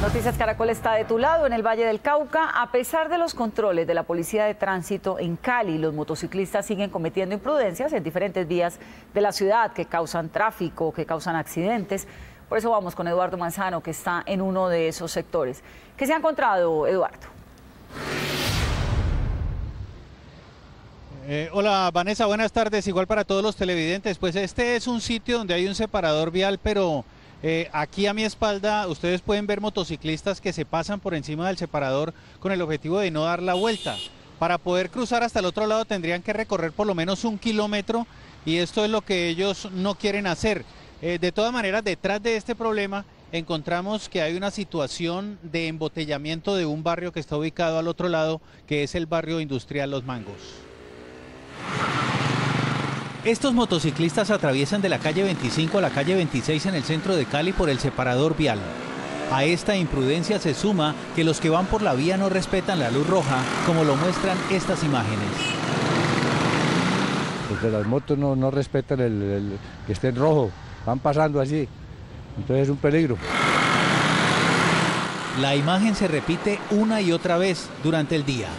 Noticias Caracol está de tu lado en el Valle del Cauca. A pesar de los controles de la Policía de Tránsito en Cali, los motociclistas siguen cometiendo imprudencias en diferentes vías de la ciudad que causan tráfico, que causan accidentes. Por eso vamos con Eduardo Manzano, que está en uno de esos sectores. ¿Qué se ha encontrado, Eduardo? Hola Vanessa, buenas tardes. Igual para todos los televidentes. Pues este es un sitio donde hay un separador vial, pero aquí a mi espalda ustedes pueden ver motociclistas que se pasan por encima del separador con el objetivo de no dar la vuelta. Para poder cruzar hasta el otro lado tendrían que recorrer por lo menos 1 kilómetro y esto es lo que ellos no quieren hacer. De todas maneras, detrás de este problema encontramos que hay una situación de embotellamiento de un barrio que está ubicado al otro lado, que es el barrio industrial Los Mangos. Estos motociclistas atraviesan de la calle 25 a la calle 26 en el centro de Cali por el separador vial. A esta imprudencia se suma que los que van por la vía no respetan la luz roja, como lo muestran estas imágenes. Porque las motos no respetan el que esté en rojo, van pasando así, entonces es un peligro. La imagen se repite una y otra vez durante el día.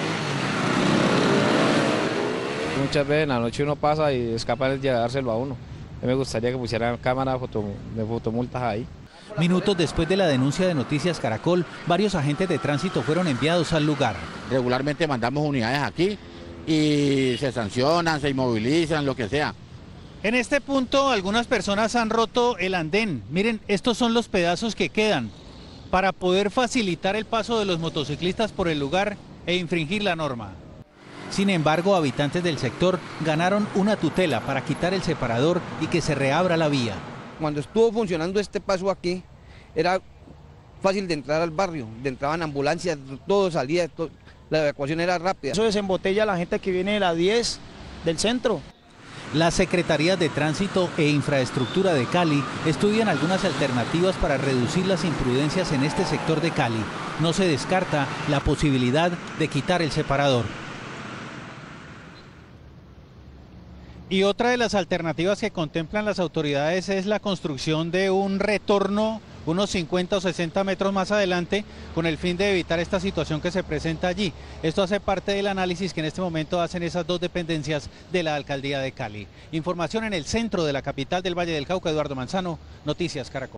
Muchas veces en la noche uno pasa y es capaz de llevárselo a uno. A mí me gustaría que pusieran cámaras de fotomultas ahí. Minutos después de la denuncia de Noticias Caracol, varios agentes de tránsito fueron enviados al lugar. Regularmente mandamos unidades aquí y se sancionan, se inmovilizan, lo que sea. En este punto algunas personas han roto el andén. Miren, estos son los pedazos que quedan para poder facilitar el paso de los motociclistas por el lugar e infringir la norma. Sin embargo, habitantes del sector ganaron una tutela para quitar el separador y que se reabra la vía. Cuando estuvo funcionando este paso aquí, era fácil de entrar al barrio, entraban ambulancias, todo salía, la evacuación era rápida. Eso desembotella a la gente que viene de la 10 del centro. Las Secretarías de Tránsito e Infraestructura de Cali estudian algunas alternativas para reducir las imprudencias en este sector de Cali. No se descarta la posibilidad de quitar el separador. Y otra de las alternativas que contemplan las autoridades es la construcción de un retorno unos 50 o 60 metros más adelante con el fin de evitar esta situación que se presenta allí. Esto hace parte del análisis que en este momento hacen esas dos dependencias de la Alcaldía de Cali. Información en el centro de la capital del Valle del Cauca, Eduardo Manzano, Noticias Caracol.